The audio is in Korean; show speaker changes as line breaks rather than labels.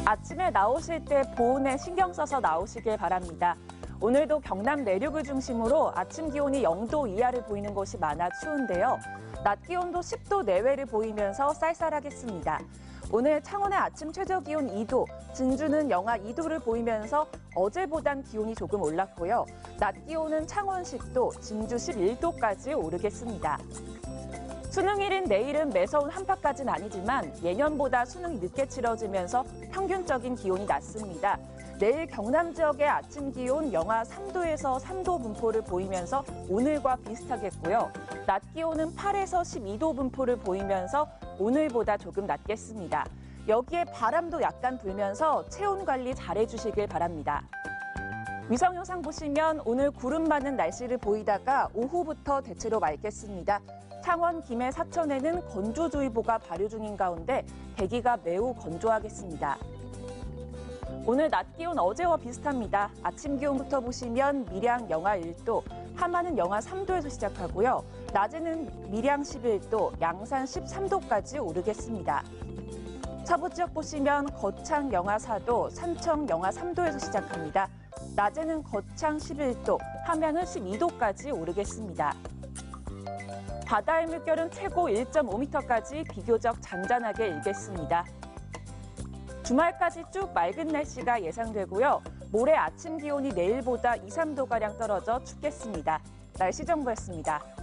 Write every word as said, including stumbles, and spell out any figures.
아침에 나오실 때 보온에 신경 써서 나오시길 바랍니다. 오늘도 경남 내륙을 중심으로 아침 기온이 영 도 이하를 보이는 곳이 많아 추운데요. 낮 기온도 십 도 내외를 보이면서 쌀쌀하겠습니다. 오늘 창원의 아침 최저 기온 이 도, 진주는 영하 이 도를 보이면서 어제보단 기온이 조금 올랐고요. 낮 기온은 창원 십 도, 진주 십일 도까지 오르겠습니다. 수능일인 내일은 매서운 한파까지는 아니지만 예년보다 수능이 늦게 치러지면서 평균적인 기온이 낮습니다. 내일 경남 지역의 아침 기온 영하 삼 도에서 삼 도 분포를 보이면서 오늘과 비슷하겠고요. 낮 기온은 팔에서 십이 도 분포를 보이면서 오늘보다 조금 낮겠습니다. 여기에 바람도 약간 불면서 체온 관리 잘해주시길 바랍니다. 위성 영상 보시면 오늘 구름 많은 날씨를 보이다가 오후부터 대체로 맑겠습니다. 창원, 김해, 사천에는 건조주의보가 발효 중인 가운데 대기가 매우 건조하겠습니다. 오늘 낮 기온 어제와 비슷합니다. 아침 기온부터 보시면 밀양 영하 일 도, 함안은 영하 삼 도에서 시작하고요. 낮에는 밀양 십일 도, 양산 십삼 도까지 오르겠습니다. 서부 지역 보시면 거창 영하 사 도, 산청 영하 삼 도에서 시작합니다. 낮에는 거창 십일 도, 함양은 십이 도까지 오르겠습니다. 바다의 물결은 최고 일 점 오 미터까지 비교적 잔잔하게 일겠습니다. 주말까지 쭉 맑은 날씨가 예상되고요. 모레 아침 기온이 내일보다 이, 삼 도가량 떨어져 춥겠습니다. 날씨 정보였습니다.